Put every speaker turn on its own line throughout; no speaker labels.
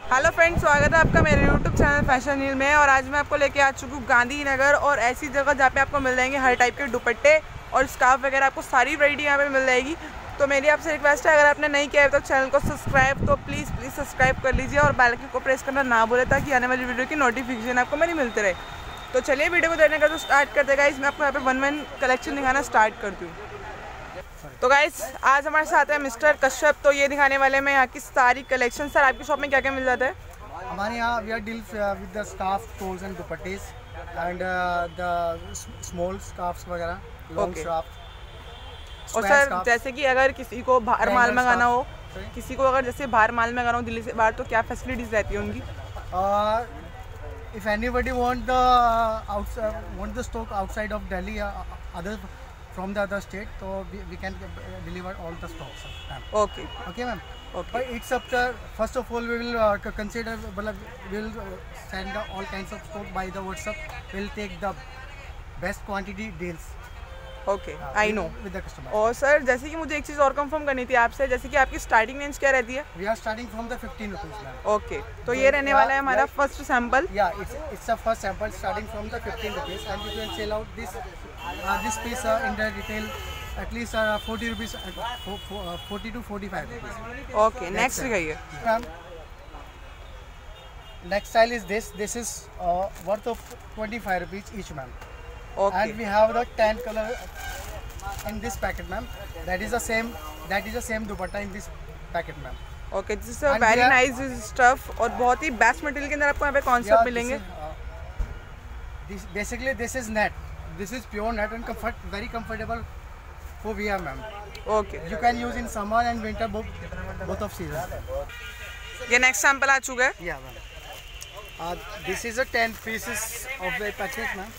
Hello friends, स्वागत है आपका मेरे यूट्यूब चैनल फैशन न्यूज़ में। और आज मैं आपको लेके आ चुकी हूँ गांधीनगर और ऐसी जगह जहाँ पे आपको मिल जाएंगे हर टाइप के दुपट्टे और स्कार्फ वगैरह, आपको सारी वैरायटी यहाँ पे मिल जाएगी। तो मेरी आपसे रिक्वेस्ट है, अगर आपने नहीं किया है तो चैनल को सब्सक्राइब तो प्लीज़ सब्सक्राइब कर लीजिए और बेल आइकन को प्रेस करना ना भूलें ताकि आने वाली वीडियो की नोटिफिकेशन आपको मेरी मिलती रहे। तो चलिए वीडियो को देखने का तो स्टार्ट करते हैं गाइस। मैं आपको यहाँ पे वन कलेक्शन दिखाना स्टार्ट करती हूँ। तो गाइस आज हमारे साथ है मिस्टर कश्यप, तो ये दिखाने वाले में यहाँ की सारी कलेक्शन। सर आपकी शॉप में क्या क्या मिल जाता है?
हमारे यहाँ we are deals with the scarf, stoles and dupattas and the small scarfs वगैरह, लॉन्ग स्कार्फ।
और सर जैसे कि अगर किसी को बाहर माल मंगाना हो, किसी को अगर जैसे बाहर माल मंगाना हो दिल्ली से बाहर, तो क्या फैसिलिटीज रहती है उनकी?
If anybody want the stock outside of Delhi, other from the other state, so we can deliver all the stocks.
Okay.
Okay, ma'am.
Okay.
But it's up to, first of all, we will consider, we will send all kinds of stock by the WhatsApp. We'll take the best quantity deals.
Okay, I know
with the customer.
और sir जैसे कि मुझे एक चीज़ और confirm करनी थी आपसे, जैसे कि आपकी स्टार्टिंग रेंज क्या रहती है?
We are starting from the 15 rupees.
Okay, तो ये रहने वाला है हमारा फर्स्ट सैंपल।
या it's a first sample starting from the 15 rupees and you can sell out this piece in the retail at least 40 rupees, 40 to 45 rupees.
Okay, next दिखाइए।
Next style is this is worth of 25 rupees each, ma'am.
Okay.
And we have the 10 color in this packet, ma'am. That is the same dupatta in this packet, ma'am.
Okay, this is very nice stuff और बहुत ही best material के अंदर आपको यहाँ पे concept मिलेंगे।
Basically this is net. This is pure net and very comfortable for wear, ma'am.
Okay.
You can use in summer and winter both of seasons.
ये next sample आ चुका है।
Yeah, ma'am. This is a 10 pieces of the packet, ma'am.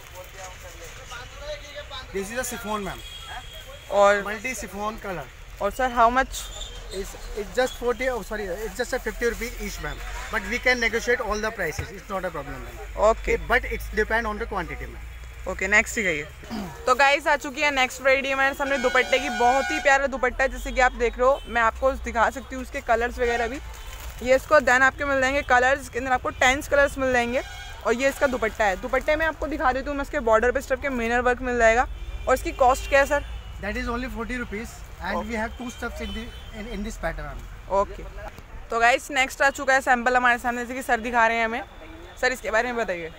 This is a chiffon, ma'am.
और
multi chiffon color.
और sir how much?
It's just 40. Oh, sorry, it's just a 50 rupees each, ma'am. But we can negotiate all the prices. It's not a problem, ma'am.
Okay.
But it's depend on the quantity, ma'am.
Okay, next ही गई। तो guys आ चुकी है next variety हमारे सामने दुपट्टे की। बहुत ही प्यारा दुपट्टा है जैसे कि आप देख रहे हो। मैं आपको दिखा सकती हूँ उसके कलर्स वगैरह भी। ये इसको देन आपके मिल जाएंगे कलर्स के अंदर, आपको 10 कलर्स मिल जाएंगे। और ये इसका दुपट्टा है। दुपट्टे में आपको दिखा देती हूँ मैं, इसके बॉर्डर पे स्टफ के मिनर वर्क मिल जाएगा। और इसकी कॉस्ट क्या है sir?
That is only 40 rupees and we have 2 stuffs in this pattern.
Okay, तो गाइस नेक्स्ट आ चुका है सैंपल हमारे सामने जैसे कि सर दिखा रहे हैं हमें। सर इसके बारे में बताइए।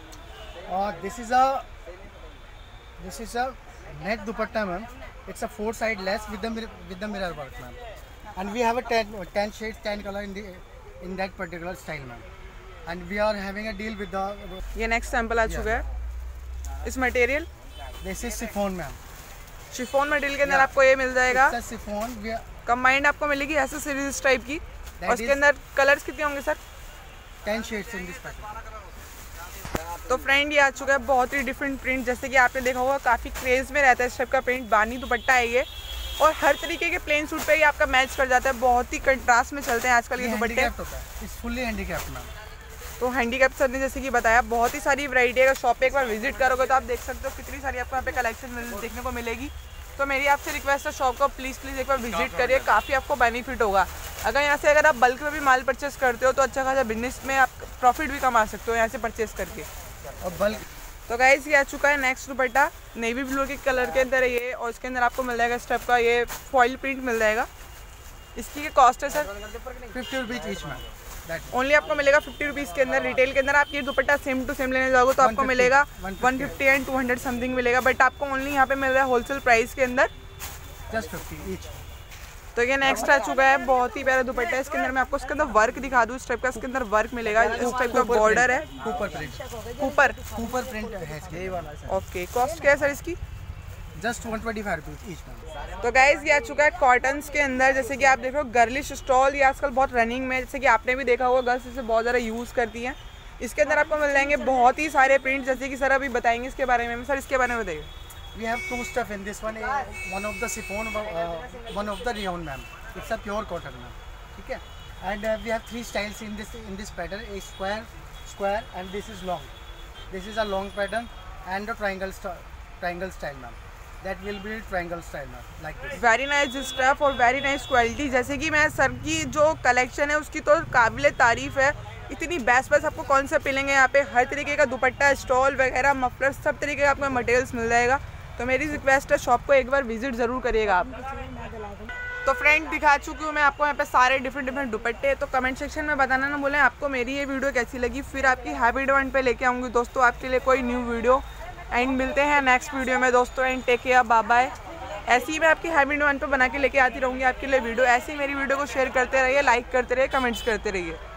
This is a net dupatta, ma'am. It's a 4-side lace with the mirror work, ma'am. And we have a 10 shades, 10 color in that particular style, ma'am. And we are having a deal with the.
ये next sample आ चुका है। इस material
This is chiffon, ma'am.
Chiffon material के अंदर आपको ये मिल जाएगा।
It's a chiffon.
कंबाइंड आपको मिलेगी ऐसे सीरीज टाइप की। और इसके अंदर कलर्स कितने होंगे sir?
10 shades in this pattern.
तो फ्रेंड ये आ चुका है बहुत ही डिफरेंट प्रिंट, जैसे कि आपने देखा होगा काफ़ी क्रेज में रहता है इस टाइप का प्रिंट। बानी दुपट्टा है ये और हर तरीके के प्लेन सूट पे ही आपका मैच कर जाता है। बहुत ही कंट्रास्ट में चलते हैं आजकल ये दुपट्टे।
It's fully handicapped, ma'am.
तो हैंडीकैप सर ने जैसे कि बताया बहुत ही सारी वैरायटी है। अगर शॉप पे एक बार विजिट करोगे तो आप देख सकते हो कितनी सारी आपको यहाँ पे कलेक्शन देखने को मिलेगी। तो मेरी आपसे रिक्वेस्ट है शॉप को प्लीज़ एक बार विजिट करिए, काफ़ी आपको बेनिफिट होगा। अगर आप बल्क में भी माल परचेस करते हो तो अच्छा खासा बिजनेस में आप प्रॉफिट भी कमा सकते हो यहाँ से परचेस करके।
और बल्क।
तो गाइस ये आ चुका है नेक्स्ट दुपट्टा, नेवी ब्लू के कलर के अंदर है ये। और इसके अंदर आपको मिल जाएगा स्टेप का ये फॉइल प्रिंट मिल जाएगा। इसकी क्या कॉस्ट है sir?
50 rupees each, ma'am.
Only आपको मिलेगा 50 रुपीज़ के अंदर। रिटेल के अंदर आप ये दुपट्टा सेम टू सेम लेने जाओगे तो आपको मिलेगा 150 एंड 200 समथिंग मिलेगा। बट आपको ओनली यहाँ पे मिल रहा है होलसेल प्राइस के अंदर
जस्ट 50 ईच।
तो ये नेक्स्ट आ चुका है बहुत ही प्यारा दुपट्टा है। इसके अंदर मैं आपको इसके अंदर वर्क दिखा दूँ। इस टाइप का इसके अंदर वर्क मिलेगा। इस टाइप का बॉर्डर है।
ऊपर प्रिंट है इसके वाला।
ओके, कॉस्ट क्या है सर इसकी?
Just 125 rupees each, ma'am.
तो गाइज ये आ चुका है कॉटन्स के अंदर, जैसे कि आप देख रहे हो गर्लिश स्टॉल। ये आजकल बहुत रनिंग में, जैसे कि आपने भी देखा होगा गर्ल्स इसे बहुत ज़्यादा यूज़ करती हैं। इसके अंदर आपको मिल जाएंगे बहुत ही सारे प्रिंट, जैसे कि सर अभी बताएंगे इसके बारे में। सर इसके बारे में बताइए।
We have 2 stuff in this one. One of the chiffon, one of the rayon, ma'am. It's a pure cotton, ma'am. ठीक है? And we have 3 styles in this pattern. A square, and this is long. This is a long pattern and a triangle style, ma'am. that will be triangle style ma'am, like this.
Very nice stuff और very nice quality. जैसे कि मैं sir की जो collection है उसकी तो काबिल तारीफ़ है, इतनी बेस्ट आपको कौन सा मिलेंगे यहाँ पे, हर तरीके का दुपट्टा, स्टॉल वगैरह, मफलर, सब तरीके का आपको मटेरियल्स मिल जाएगा। तो मेरी रिक्वेस्ट है शॉप को एक बार विजिट ज़रूर करिएगा आप। तो फ्रेंड दिखा चुकी हूँ मैं आपको यहाँ पे सारे डिफरेंट दुपट्टे। तो कमेंट सेक्शन में बताना ना भूलें आपको मेरी ये वीडियो कैसी लगी, फिर आपकी हैप्पी डिमांड पे लेके आऊँगी दोस्तों आपके लिए कोई न्यू वीडियो। एंड मिलते हैं नेक्स्ट वीडियो में दोस्तों, and take care, bye bye. ऐसे ही मैं आपकी हैप्पी डिमांड पे बना के लेके आती रहूँगी आपके लिए वीडियो। ऐसे ही मेरी वीडियो को शेयर करते रहिए, लाइक करते रहिए, कमेंट्स करते रहिए।